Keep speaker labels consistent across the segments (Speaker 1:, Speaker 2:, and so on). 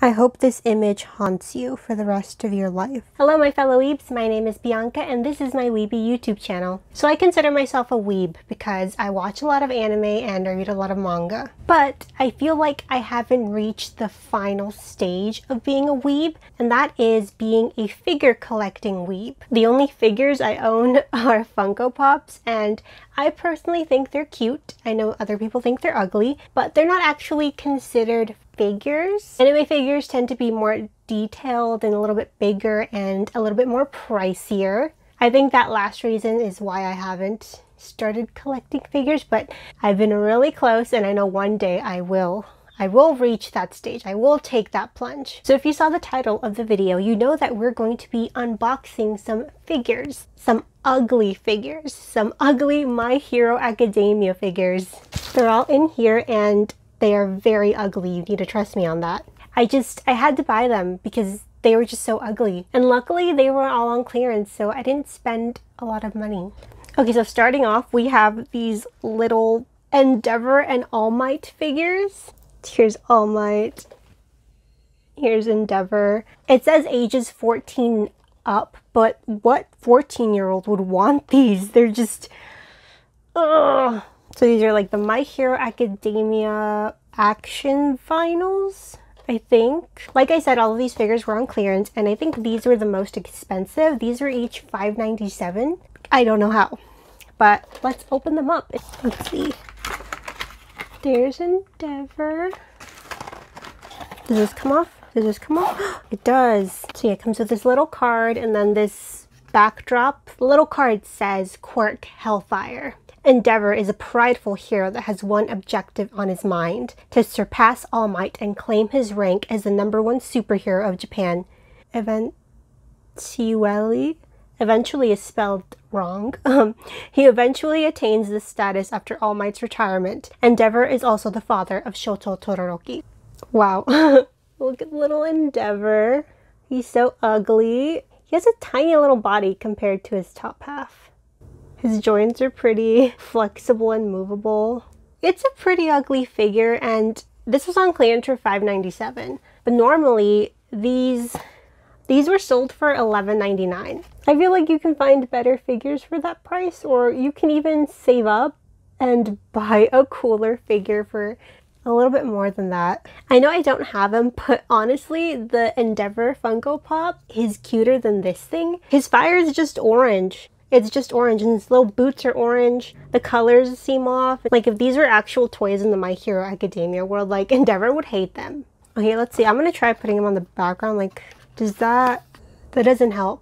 Speaker 1: I hope this image haunts you for the rest of your life. Hello my fellow weebs, my name is Bianca and this is my weeby YouTube channel. So I consider myself a weeb because I watch a lot of anime and I read a lot of manga. But I feel like I haven't reached the final stage of being a weeb, and that is being a figure collecting weeb. The only figures I own are Funko Pops, and I personally think they're cute. I know other people think they're ugly, but they're not actually considered figures. Anime figures tend to be more detailed and a little bit bigger and a little bit more pricier. I think that last reason is why I haven't started collecting figures, but I've been really close and I know one day I will reach that stage. I will take that plunge. So if you saw the title of the video, you know that we're going to be unboxing some figures, some ugly figures, some ugly My Hero Academia figures. They're all in here and they are very ugly. You need to trust me on that. I had to buy them because they were just so ugly. And luckily they were all on clearance, so I didn't spend a lot of money. Okay, so starting off, we have these little Endeavor and All Might figures. Here's All Might. Here's Endeavor. It says ages 14 up, but what 14-year-old would want these? They're just... ugh. So these are like the My Hero Academia action finals, I think. Like I said, all of these figures were on clearance, and I think these were the most expensive. These were each $5.97. I don't know how, but let's open them up. Let's see. There's Endeavor. Does this come off? Does this come off? It does. So yeah, it comes with this little card and then this backdrop. The little card says Quirk Hellfire. Endeavor is a prideful hero that has one objective on his mind: to surpass All Might and claim his rank as the #1 superhero of Japan. Eventually is spelled wrong. He eventually attains this status after All Might's retirement. Endeavor is also the father of Shoto Todoroki. Wow. Look at little Endeavor. He's so ugly. He has a tiny little body compared to his top half. His joints are pretty flexible and movable. It's a pretty ugly figure, and this was on clearance for $5.97. But normally these were sold for $11.99. I feel like you can find better figures for that price, or you can even save up and buy a cooler figure for a little bit more than that. I know I don't have him, but honestly, the Endeavor Funko Pop is cuter than this thing. His fire is just orange. It's just orange, and his little boots are orange. The colors seem off. Like, if these were actual toys in the My Hero Academia world, like, Endeavor would hate them. Okay, let's see. I'm gonna try putting him on the background. Like, does that doesn't help.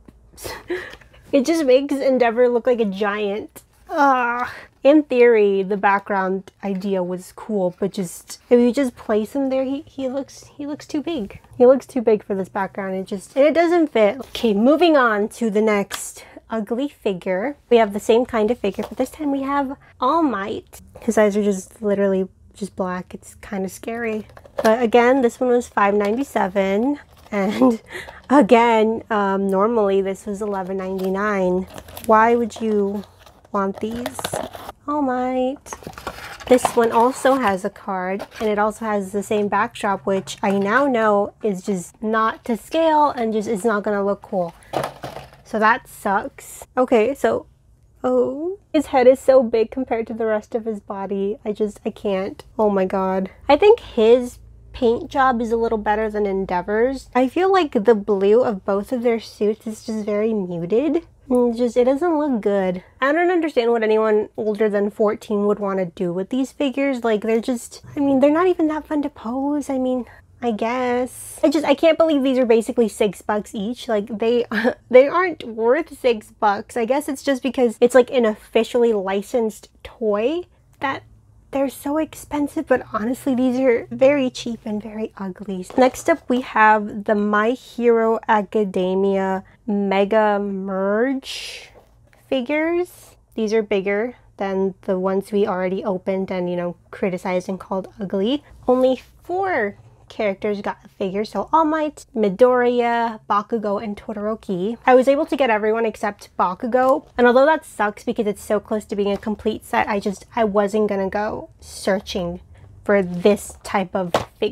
Speaker 1: It just makes Endeavor look like a giant. In theory, the background idea was cool, but just if you just place him there, he looks too big. He looks too big for this background. It doesn't fit. Okay, moving on to the next ugly figure. We have the same kind of figure, but this time we have All Might. His eyes are just literally just black. It's kind of scary. But again, this one was $5.97. And again, normally this was $11.99. Why would you want these? All Might. This one also has a card, and it also has the same backdrop, which I now know is just not to scale and just is not gonna look cool. So that sucks. Okay, so, oh, his head is so big compared to the rest of his body. I can't. Oh my god. I think his paint job is a little better than Endeavor's. I feel like the blue of both of their suits is just very muted. It doesn't look good. I don't understand what anyone older than 14 would want to do with these figures. Like, they're just, I mean, they're not even that fun to pose. I mean, I guess. I can't believe these are basically $6 each. Like, they aren't worth $6. I guess it's just because it's like an officially licensed toy that they're so expensive, but honestly, these are very cheap and very ugly. Next up, we have the My Hero Academia Mega Merge figures. These are bigger than the ones we already opened and, you know, criticized and called ugly. Only 4 characters got a figure, so All Might, Midoriya, Bakugo, and Todoroki. I was able to get everyone except Bakugo, and although that sucks because it's so close to being a complete set, I wasn't gonna go searching for this type of figure.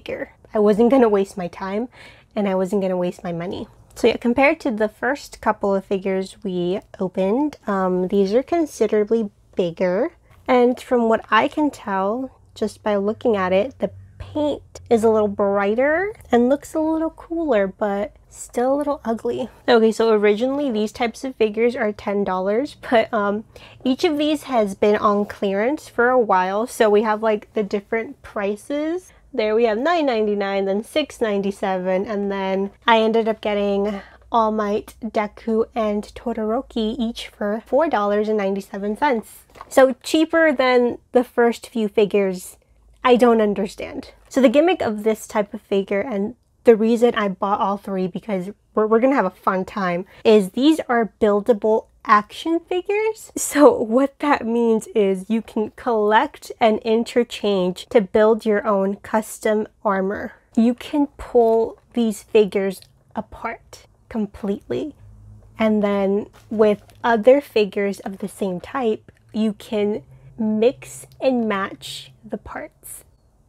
Speaker 1: I wasn't going to waste my time and I wasn't going to waste my money. So yeah, compared to the first couple of figures we opened, these are considerably bigger. And from what I can tell, just by looking at it, the paint is a little brighter and looks a little cooler, but still a little ugly. Okay, so originally these types of figures are $10, but each of these has been on clearance for a while. So we have like the different prices. There we have $9.99, then $6.97, and then I ended up getting All Might, Deku, and Todoroki each for $4.97. So cheaper than the first few figures. I don't understand. So the gimmick of this type of figure, and the reason I bought all three, because we're gonna have a fun time, is these are buildable action figures. So what that means is you can collect and interchange to build your own custom armor. You can pull these figures apart completely, and then with other figures of the same type you can mix and match the parts.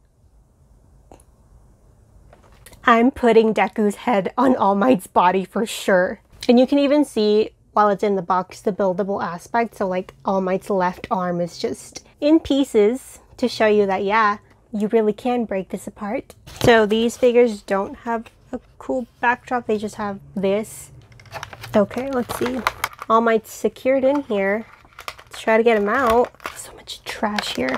Speaker 1: I'm putting Deku's head on All Might's body for sure. And you can even see while it's in the box the buildable aspect. So like All Might's left arm is just in pieces to show you that, yeah, you really can break this apart. So these figures don't have a cool backdrop, they just have this. Okay, let's see. All Might's secured in here. Let's try to get him out. So much trash here.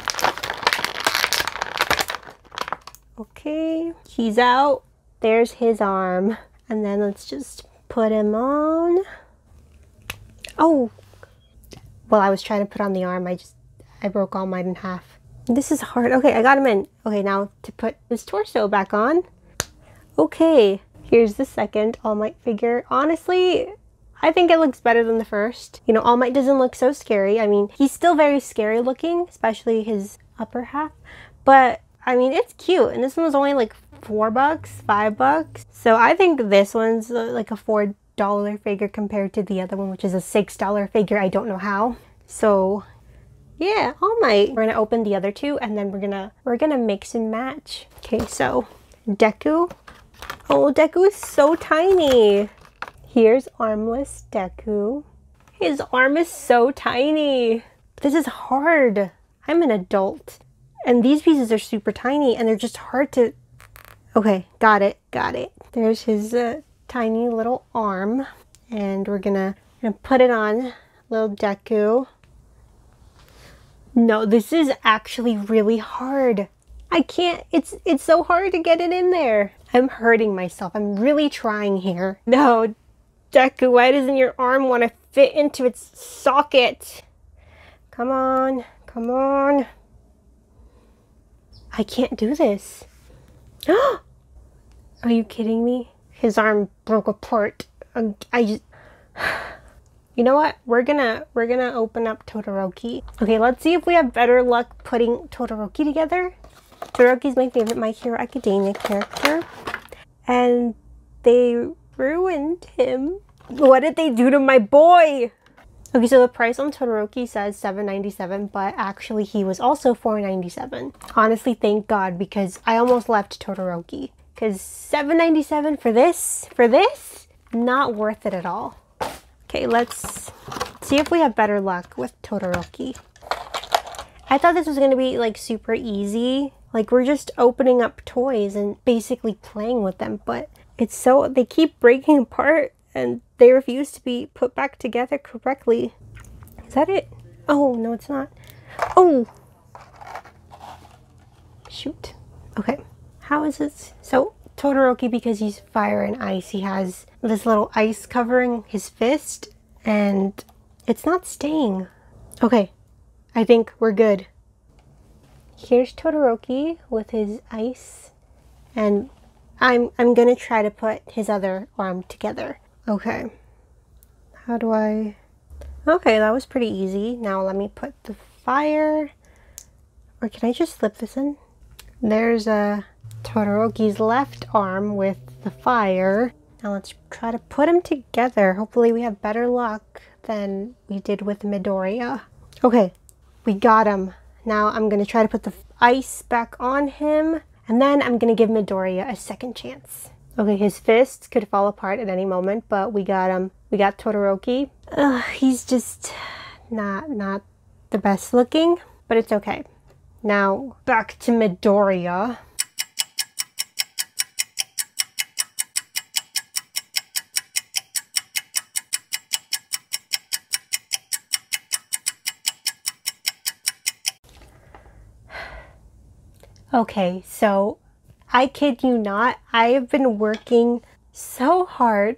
Speaker 1: Okay, he's out. There's his arm. And then let's just put him on. Oh, well, I was trying to put on the arm. I broke All Might in half. This is hard. Okay, I got him in. Okay, now to put his torso back on. Okay, here's the second All Might figure. Honestly, I think it looks better than the first. You know, All Might doesn't look so scary. I mean, he's still very scary looking, especially his upper half. But, I mean, it's cute. And this one was only like $4, $5. So I think this one's like a $4 figure compared to the other one, which is a $6 figure. I don't know how. So yeah, All Might. We're gonna open the other two and then we're gonna mix and match. Okay, so Deku. Oh, Deku is so tiny. Here's armless Deku. His arm is so tiny. This is hard. I'm an adult. And these pieces are super tiny and they're just hard to... Okay, got it. There's his tiny little arm. And we're gonna put it on little Deku. No, this is actually really hard. I can't, it's so hard to get it in there. I'm hurting myself. I'm really trying here. No, Deku, why doesn't your arm want to fit into its socket? Come on, come on. I can't do this. Are you kidding me? His arm broke apart. You know what? We're gonna open up Todoroki. Okay, let's see if we have better luck putting Todoroki together. Todoroki's my favorite My Hero Academia character. And they ruined him. What did they do to my boy? Okay, so the price on Todoroki says $7.97, but actually he was also $4.97. Honestly, thank God, because I almost left Todoroki. Because $7.97 for this? Not worth it at all. Okay, let's see if we have better luck with Todoroki. I thought this was going to be like super easy. Like we're just opening up toys and basically playing with them, but it's so, they keep breaking apart and they refuse to be put back together correctly. Is that it? Oh, no, it's not. Oh! Shoot. Okay. How is this? So, Todoroki, because he's fire and ice, he has this little ice covering his fist, and it's not staying. Okay. I think we're good. Here's Todoroki with his ice, and I'm gonna try to put his other arm together. Okay. How do I... Okay, that was pretty easy. Now let me put the fire... Or can I just slip this in? There's Todoroki's left arm with the fire. Now let's try to put them together. Hopefully we have better luck than we did with Midoriya. Okay, we got him. Now I'm gonna try to put the ice back on him, And then I'm gonna give Midoriya a second chance. Okay, his fists could fall apart at any moment, but we got him. We got Todoroki. He's just not the best looking, but it's okay. Now, back to Midoriya. Okay, so I kid you not, I have been working so hard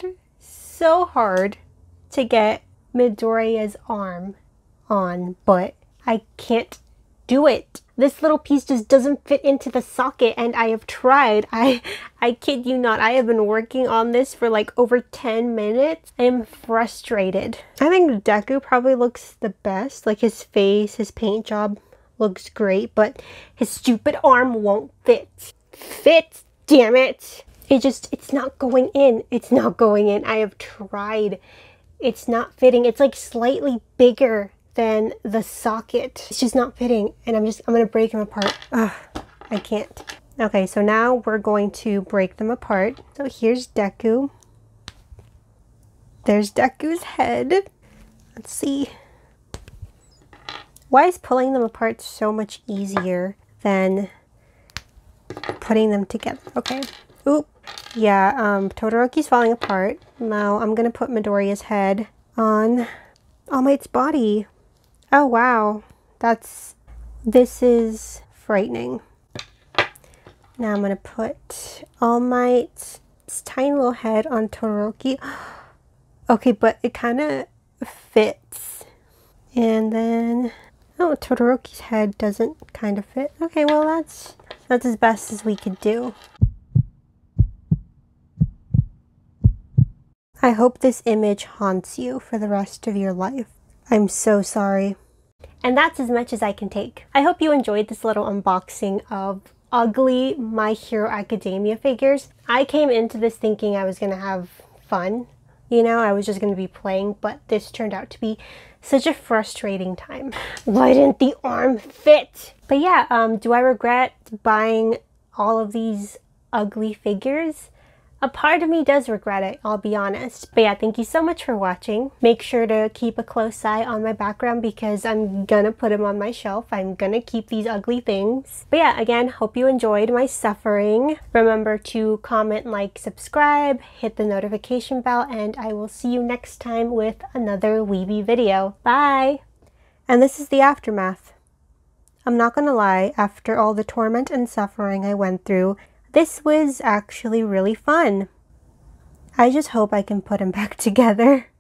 Speaker 1: to get Midoriya's arm on, but I can't do it. This little piece just doesn't fit into the socket, and I have tried. I kid you not, I have been working on this for like over 10 minutes. I am frustrated. I think Deku probably looks the best. Like his face, his paint job looks great, but his stupid arm won't fit. Fit, damn it. It's not going in. It's not going in. I have tried. It's not fitting. It's like slightly bigger than the socket. It's just not fitting, and I'm gonna break them apart. Ugh, I can't. Okay, so now we're going to break them apart. So here's Deku. There's Deku's head. Let's see. Why is pulling them apart so much easier than putting them together? Okay. Oop. Yeah, Todoroki's falling apart. Now I'm gonna put Midoriya's head on All Might's body. Oh wow. This is frightening. Now I'm gonna put All Might's tiny little head on Todoroki. Okay, but it kind of fits. And then, oh, Todoroki's head doesn't kind of fit. Okay, well that's as best as we could do. I hope this image haunts you for the rest of your life. I'm so sorry. And that's as much as I can take. I hope you enjoyed this little unboxing of ugly My Hero Academia figures. I came into this thinking I was gonna have fun. You know, I was just gonna be playing, but this turned out to be such a frustrating time. Why didn't the arm fit? But yeah, do I regret buying all of these ugly figures? A part of me does regret it, I'll be honest. But yeah, thank you so much for watching. Make sure to keep a close eye on my background because I'm gonna put them on my shelf. I'm gonna keep these ugly things. But yeah, again, hope you enjoyed my suffering. Remember to comment, like, subscribe, hit the notification bell, and I will see you next time with another Weeby video. Bye! And this is the aftermath. I'm not gonna lie, after all the torment and suffering I went through, this was actually really fun. I just hope I can put them back together.